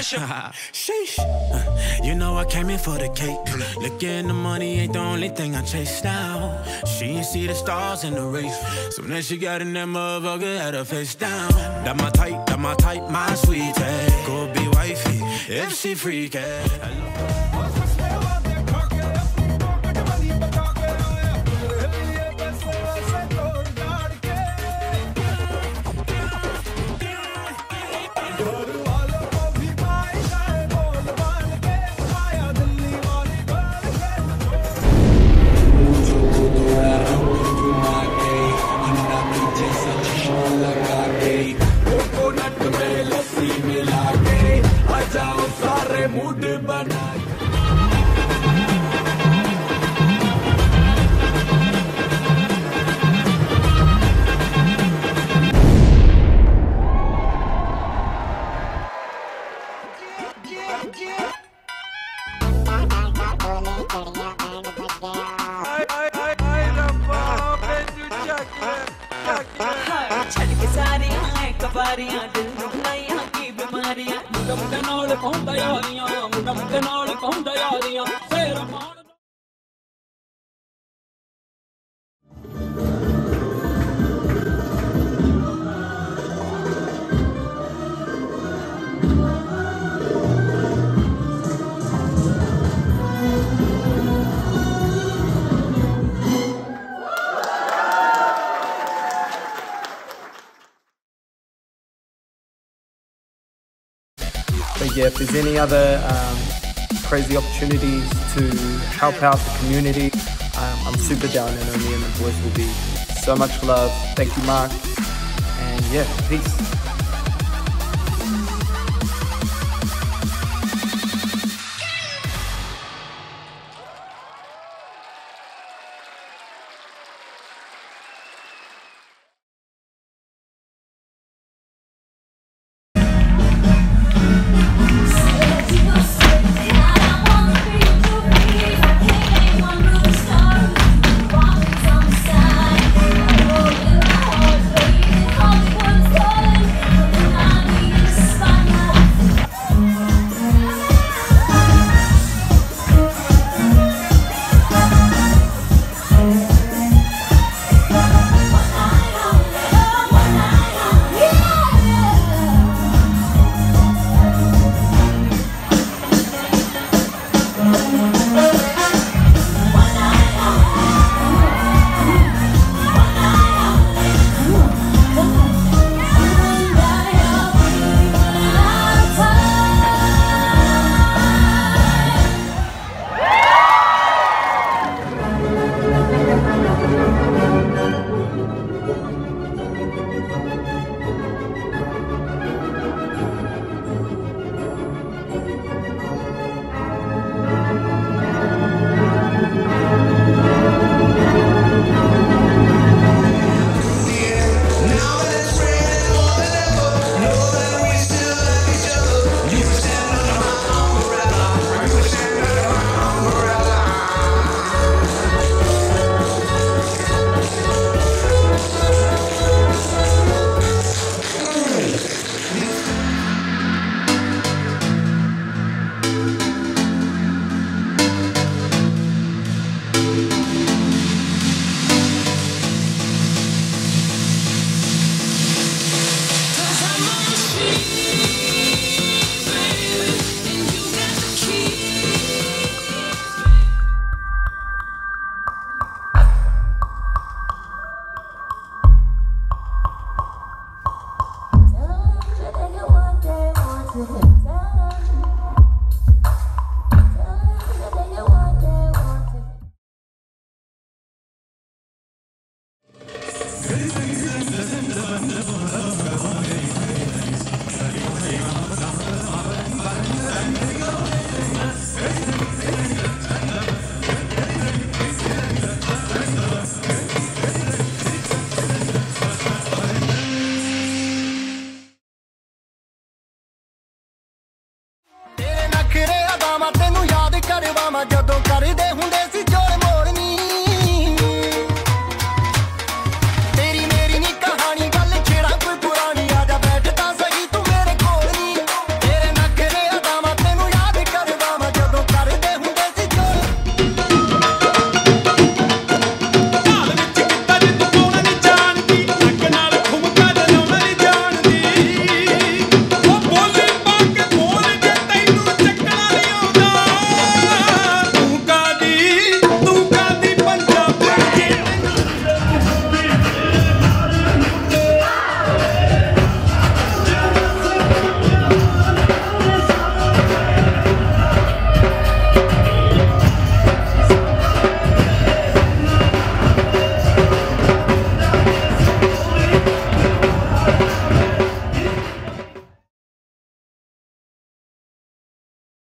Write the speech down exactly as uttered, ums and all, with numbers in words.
Sheesh. Uh, you know I came in for the cake. Looking the money ain't the only thing I chase now. She ain't see the stars in the race. So then she got in that motherfucker, had her face down. That my type, that my type, my sweetie. Go be wifey if she freaky. But yeah, if there's any other um, crazy opportunities to help out the community, um, I'm super down, and me and the boys will be. So much love. Thank you, Mark. And yeah, peace. ਜਦੋਂ ਕਰਦੇ ਹੁੰਦੇ